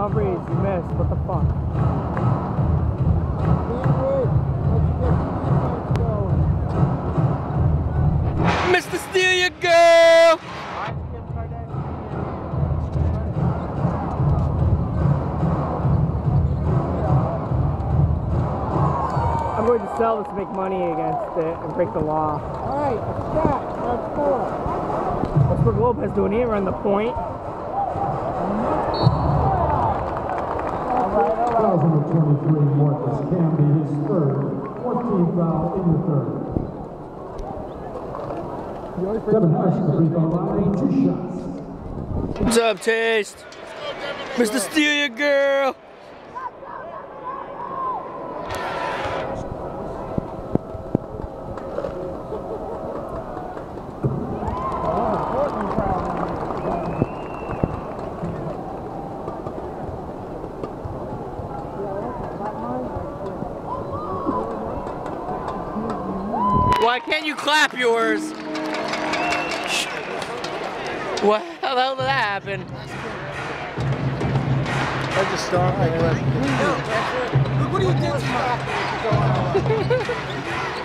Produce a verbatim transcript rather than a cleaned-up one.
Humphreys, you missed. What the fuck? Mister Steal Your Girl! I'm going to sell this to make money against it and break the law. Alright, a shot. That's four. Westbrook Lopez doing here on the point. Thousand twenty-three, Marcus Camby, his third, fourteenth foul in the third. Kevin Nash, the free throw line, two shots. What's up, Taste? Mister Steal Your Girl! Why can't you clap yours? What the hell did that happen? I just started. Look what you did.